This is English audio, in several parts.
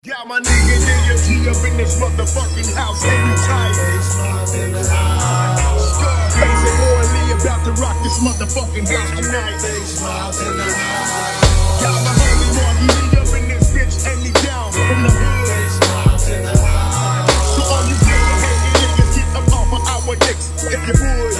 Got my nigga DMG up in this motherfucking house anytime. Scarface and Lee about to rock this motherfucking house tonight. Got my homie Marky Lee up in this bitch and he down from the hood. So all you hating niggas get up off of our dicks if you would.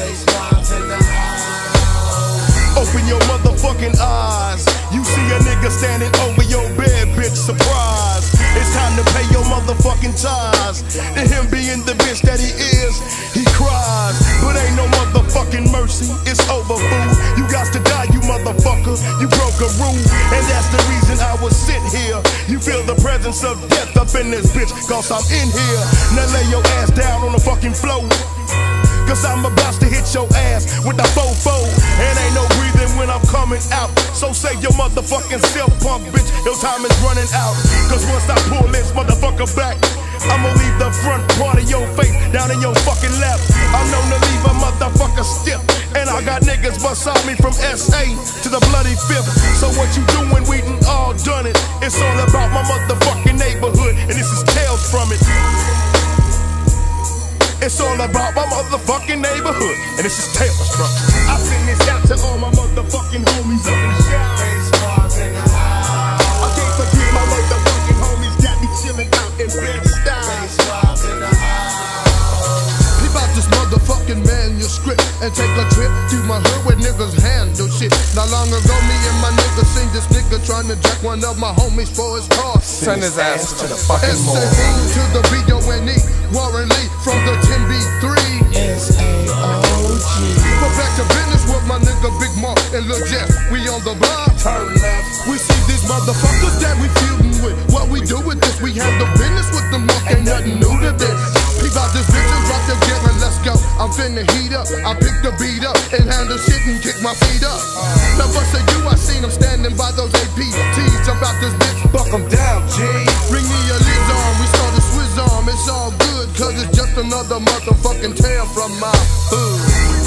Open your motherfucking eyes. You see a nigga standing over your bed, bitch, surprise. It's time to pay your motherfucking ties. And him being the bitch that he is, he cries. But ain't no motherfucking mercy, it's over, fool. You got to die, you motherfucker. You broke a rule, and that's the reason I was sent here. You feel the presence of death up in this bitch, cause I'm in here. Now lay your ass down on the fucking floor, cause I'm about to hit your ass with a fofo. And ain't no breathing when I'm coming out. So save your motherfucking self, punk bitch. Your time is running out. Cause once I pull this motherfucker back, I'ma leave the front part of your face down in your fucking lap. I'm known to leave a motherfucker stiff. And I got niggas beside me from SA to the bloody fifth. So what you doing, we done all done it. It's all about my motherfucking neighborhood, and this is tales from it. It's all about my motherfucking neighborhood, and this is tales from it. I send this out to all my motherfucking homies up in Shine. I can't forget my motherfucking homies got me chilling out in Bed-Stuy. Leave out this motherfucking manuscript and take a trip through my hood where niggas handle shit. Not long ago, me and my nigga seen this nigga trying to jack one of my homies for his car. Send his ass to the fucking mall. To the B.O.N.E. Warren Lee from the 10B3. S-A-O-G. Go back to business with my nigga Big Mark and Lil Jeff. We on the block. Turn left. We see these motherfuckers that we feuding with. What we do with this, we handle business with them. Ain't nothing new to this. Peep out this bitch and drop the gear and let's go. I'm finna heat up. I pick the beat up and handle shit and kick my feet up. Now bust a you, I seen them standing by those APTs. Jump out this bitch, Fuck them down, G. bring me a lid on. We start a Swiss arm. It's all good, cause it's just another motherfucking tale from my hood.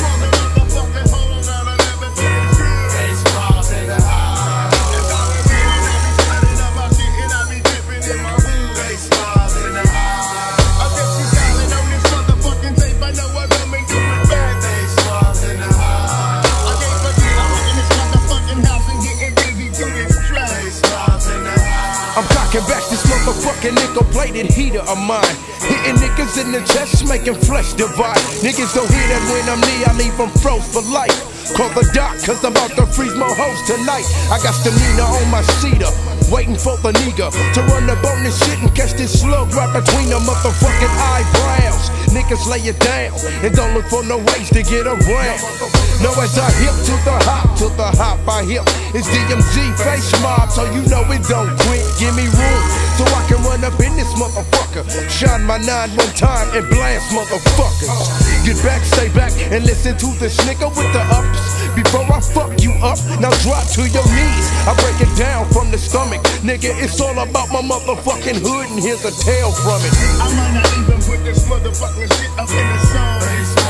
I'm cocking back this motherfucking nickel-plated heater of mine. Hitting niggas in the chest, making flesh divide. Niggas don't hear that when I'm near, I leave them froze for life. Call the doc, cause I'm about to freeze my hoes tonight. I got stamina on my cedar, waiting for the nigga to run up on this shit and catch this slug right between the motherfucking eyebrows. Niggas lay it down and don't look for no ways to get around. No, as I hip to the hop I hip. It's DMG face mob, so you know it don't quit. Give me room so I can run up in this motherfucker. Shine my 9 one time and blast motherfuckers. Get back, stay back, and listen to this nigga with the ups. Before I fuck you up, now drop to your knees. I break it down from the stomach. Nigga, it's all about my motherfucking hood, and here's a tale from it. I might not even put this motherfucking shit up in the song.